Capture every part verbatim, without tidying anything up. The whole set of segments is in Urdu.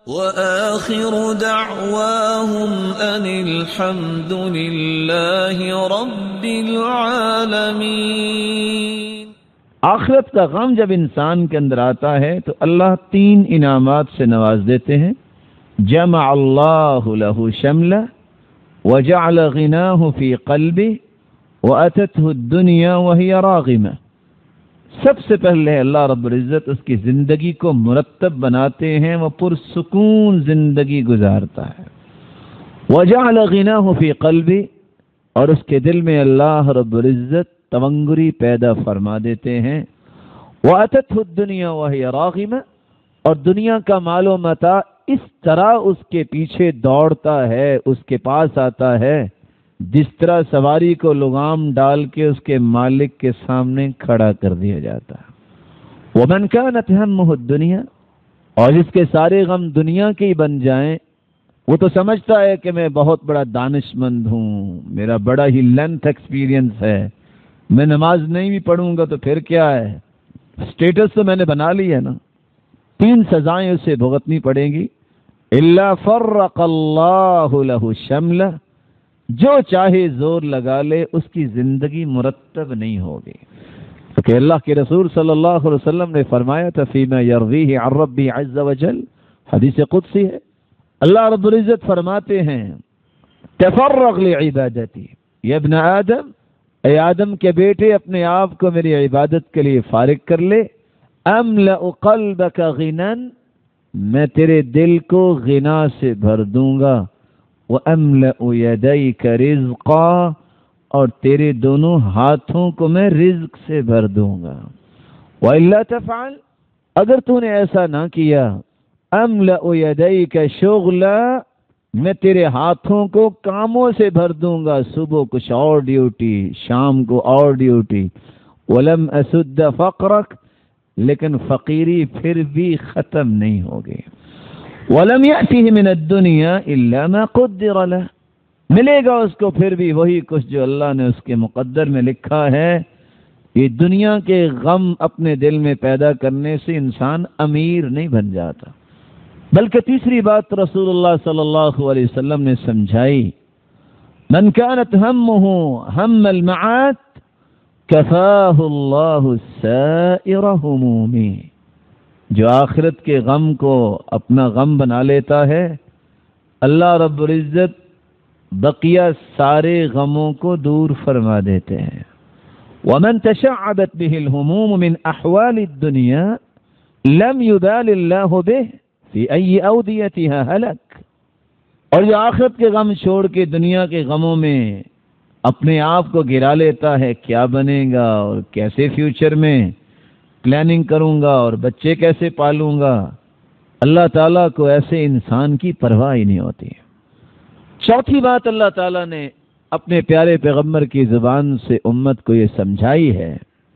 وآخر دعواهم أن الحمد لله رب العالمين۔ آخرت کا غم جب انسان کے اندر آتا ہے تو اللہ تین انعامات سے نواز دیتے ہیں۔ جمع اللہ له شملہ وجعل غناہ فی قلبہ واتته الدنیا وہی راغمہ۔ سب سے پہلے اللہ رب العزت اس کی زندگی کو مرتب بناتے ہیں، وہ پرسکون زندگی گزارتا ہے۔ وجعل غناہ فی قلبہ، اور اس کے دل میں اللہ رب العزت تونگری پیدا فرما دیتے ہیں۔ واتته الدنیا وہی راغمہ، اور دنیا کا مال و متاع اس طرح اس کے پیچھے دوڑتا ہے، اس کے پاس آتا ہے جس طرح سواری کو لگام ڈال کے اس کے مالک کے سامنے کھڑا کر دیا جاتا ہے۔ ومن كانت همه الدنیا، اور جس کے سارے غم دنیا کے ہی بن جائیں، وہ تو سمجھتا ہے کہ میں بہت بڑا دانش مند ہوں، میرا بڑا ہی لینتھ ایکسپیرینس ہے، میں نماز نہیں بھی پڑھوں گا تو پھر کیا ہے، اسٹیٹس تو میں نے بنا لی ہے نا۔ تین سزائیں اسے بھگتنی پڑیں گی۔ الا فرق اللہ له شملہ، جو چاہے زور لگا لے اس کی زندگی مرتب نہیں ہوگی، کیونکہ اللہ کے رسول صلی اللہ علیہ وسلم نے فرمایا تھا فیما یرویہ عن ربی عز وجل، حدیث قدسی ہے، اللہ رب العزت فرماتے ہیں تفرغ لعبادتی یا ابن آدم، اے آدم کے بیٹے اپنے آپ کو میری عبادت کے لیے فارغ کر لے، املأ قلبک غنا، میں تیرے دل کو غنا سے بھر دوں گا، وَأَمْلَأُ يَدَيْكَ رِزْقًا، اور تیرے دونوں ہاتھوں کو میں رزق سے بھر دوں گا۔ وَإِلَّا تَفْعَلْ، اگر تو نے ایسا نہ کیا، أَمْلَأُ يَدَيْكَ شُغْلًا، میں تیرے ہاتھوں کو کاموں سے بھر دوں گا، صبح کچھ اور ڈیوٹی، شام کو اور ڈیوٹی، وَلَمْ أَسُدَّ فَقْرَكَ، لیکن فقیری پھر بھی ختم نہیں ہوگی۔ وَلَمْ يَأْتِهِ مِنَ الدُّنْيَا إِلَّا مَا قُدِّرَ لَهُ، ملے گا اس کو پھر بھی وہی کچھ جو اللہ نے اس کے مقدر میں لکھا ہے۔ یہ دنیا کے غم اپنے دل میں پیدا کرنے سے انسان امیر نہیں بن جاتا، بلکہ تیسری بات رسول اللہ صلی اللہ علیہ وسلم نے سمجھائی، من كانت همه هم المعاد كفاه الله سائر همومه، جو آخرت کے غم کو اپنا غم بنا لیتا ہے، اللہ رب العزت بقیہ سارے غموں کو دور فرما دیتے ہیں۔ ومن تشعبت به الهموم من احوال الدنيا لم يبال الله به في اي اوديتها هلك، اور جو آخرت کے غم چھوڑ کے دنیا کے غموں میں اپنے آپ کو گرا لیتا ہے، کیا بنے گا اور کیسے فیوچر میں پلاننگ کروں گا اور بچے کیسے پالوں گا، اللہ تعالیٰ کو ایسے انسان کی پرواہ ہی نہیں ہوتی۔ چوتھی بات اللہ تعالیٰ نے اپنے پیارے پیغمبر کی زبان سے امت کو یہ سمجھائی ہے،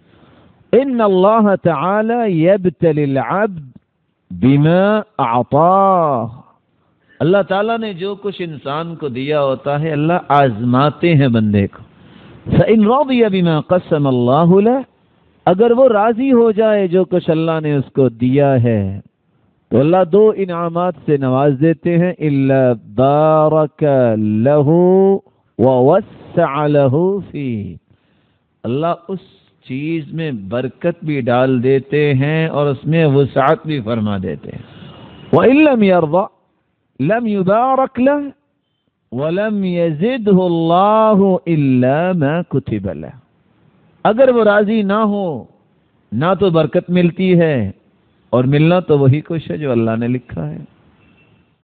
ان اللہ تعالی یبتلی العبد بما اعطاہ، اللہ تعالیٰ نے جو کچھ انسان کو دیا ہوتا ہے اللہ آزماتے ہیں بندے کو۔ فإن رضی بما قسم اللہ لہ، اگر وہ راضی ہو جائے جو کچھ اللہ نے اس کو دیا ہے تو اللہ دو انعامات سے نواز دیتے ہیں، الا بارک لہ ووسع لہ فیہ، اللہ اس چیز میں برکت بھی ڈال دیتے ہیں اور اس میں وسعت بھی فرما دیتے ہیں۔ وَإِن لَّمْ يَرْضَ لَمْ يُبَارَكْ لَهُ وَلَمْ يَزِدْهُ اللَّهُ إِلَّا مَا كُتِبَ لَهُ، اگر وہ راضی نہ ہو نہ تو برکت ملتی ہے اور ملنا تو وہی کچھ ہے جو اللہ نے لکھا ہے۔